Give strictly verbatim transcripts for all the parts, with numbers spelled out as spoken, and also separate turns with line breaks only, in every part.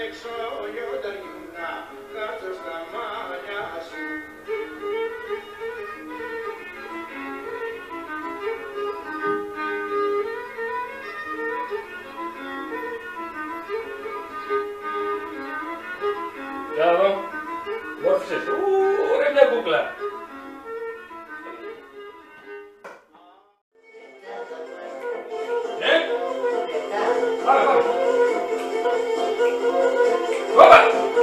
έξω λιονταριού να κάτσω στα μάτια σου.
Μπράβο. Μόρφωσες. Ου, ρε μια κούκλα. Ναι. Πάμε, πάμε. Όπα.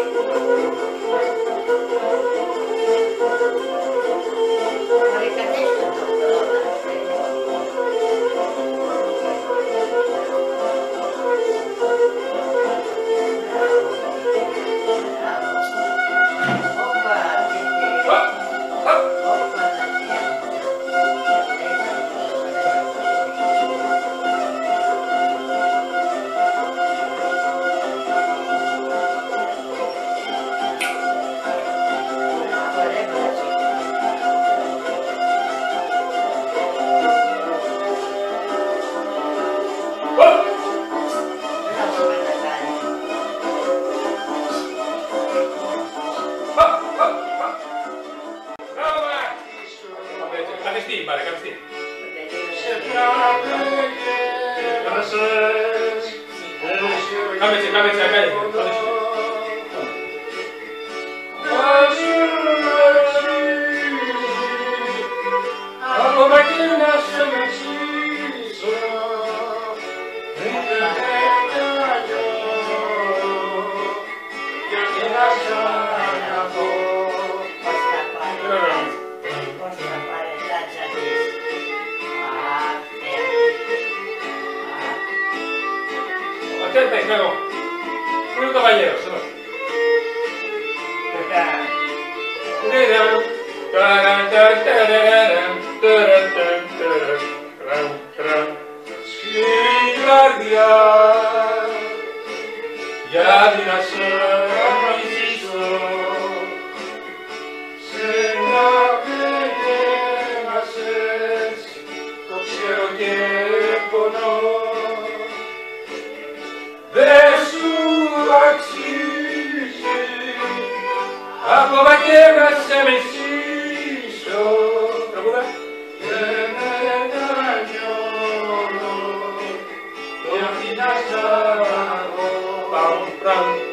Vale, capesti. Κάμεσε, κάμεσε, ακάει.
Ακόμα και να σε μεσήσω, δεν τελειώ, γιατί να σ' αγαπώ.
Aspetta, claro. Un caballero, se va. Σκυλάρδια, γιατί να σε αγαπήσω, σε να πεγένασες, το ξέρω και πονώ. Δεν σου αξίζει, ακόμα και να σε μισήσω. Τραγούδα. Δεν μετανιώνω, γιατί να σ' αγαπώ.